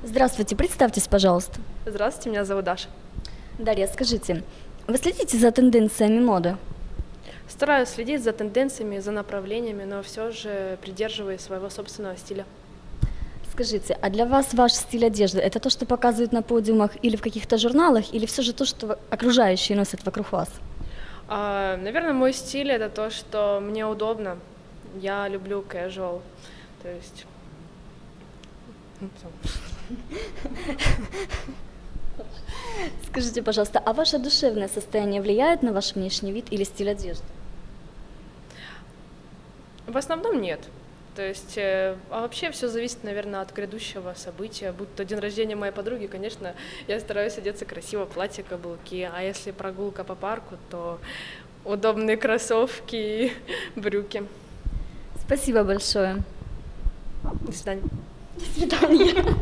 Здравствуйте, представьтесь, пожалуйста. Здравствуйте, меня зовут Даша. Дарья, скажите, вы следите за тенденциями моды? Стараюсь следить за тенденциями, за направлениями, но все же придерживаюсь своего собственного стиля. Скажите, а для вас ваш стиль одежды – это то, что показывают на подиумах или в каких-то журналах, или все же то, что окружающие носят вокруг вас? Наверное, мой стиль это то, что мне удобно. Я люблю casual, то есть. Скажите, пожалуйста, а ваше душевное состояние влияет на ваш внешний вид или стиль одежды? В основном нет. То есть, вообще все зависит, наверное, от грядущего события. Будь то день рождения моей подруги, конечно, я стараюсь одеться красиво, платье, каблуки. А если прогулка по парку, то удобные кроссовки и брюки. Спасибо большое. До свидания. До свидания.